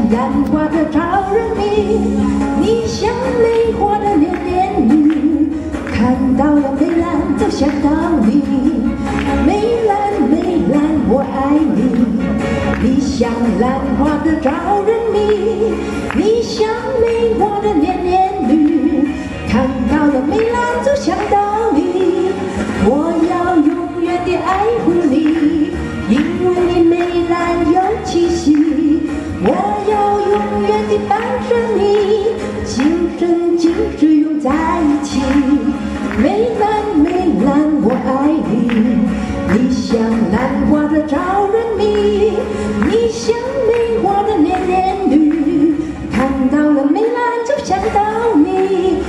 兰花的招人迷，你像梅花的年年绿。看到了梅兰就想到你，梅兰梅兰我爱你。你像兰花的招人迷，你像梅花的年年绿。看到了梅兰就想到你，我要永远地爱护你，因为你梅兰有气息。我要永远地伴着你，今生今世永在一起。梅兰梅兰我爱你，你像兰花的招人迷，你像梅花的年年绿。看到了梅兰就想到你。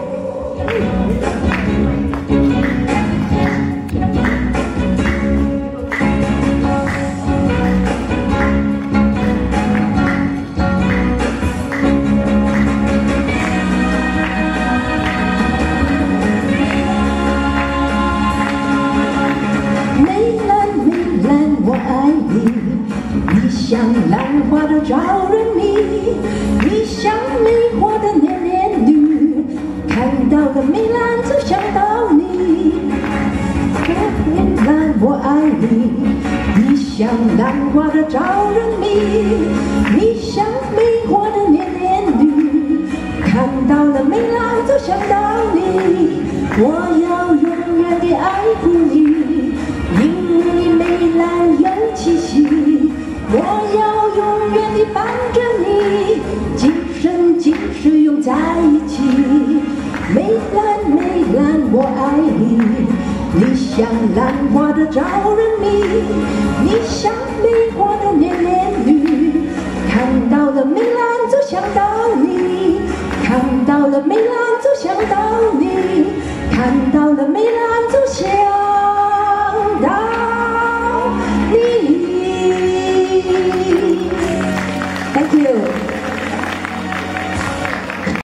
你像兰花的招人迷，你像梅花的年年绿。看到了梅兰就想到你，梅兰我爱你。你像兰花的招人迷，你像梅花的年年绿。看到了梅兰就想到你，我要永远地爱护你，因为你梅兰有气息。我要永远地伴着你，今生今世永在一起。梅兰梅兰我爱你，你像兰花的招人迷，你像梅花的年年绿。看到了梅兰就想到你，看到了梅兰